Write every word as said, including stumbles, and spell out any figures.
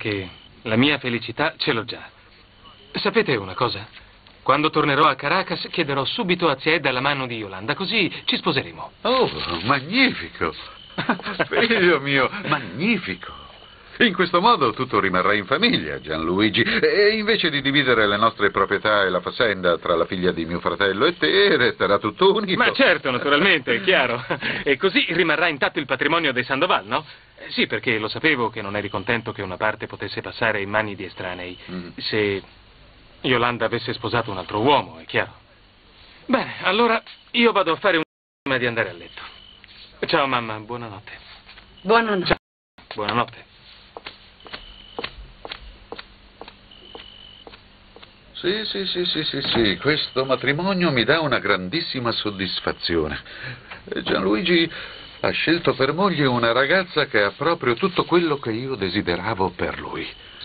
perché la mia felicità ce l'ho già. Sapete una cosa? Quando tornerò a Caracas chiederò subito a zia Edda la mano di Yolanda, così ci sposeremo. Oh, magnifico! Figlio mio, magnifico! In questo modo tutto rimarrà in famiglia, Gianluigi, e invece di dividere le nostre proprietà e la faccenda tra la figlia di mio fratello e te, resterà tutto unito. Ma certo, naturalmente, è chiaro. E così rimarrà intatto il patrimonio dei Sandoval, no? Sì, perché lo sapevo che non eri contento che una parte potesse passare in mani di estranei. Mm. Se Yolanda avesse sposato un altro uomo, è chiaro. Bene, allora io vado a fare un prima di andare a letto. Ciao mamma, buonanotte. Buonanotte. Ciao, buonanotte. Sì, sì, sì, sì, sì, sì, questo matrimonio mi dà una grandissima soddisfazione. Gianluigi ha scelto per moglie una ragazza che ha proprio tutto quello che io desideravo per lui.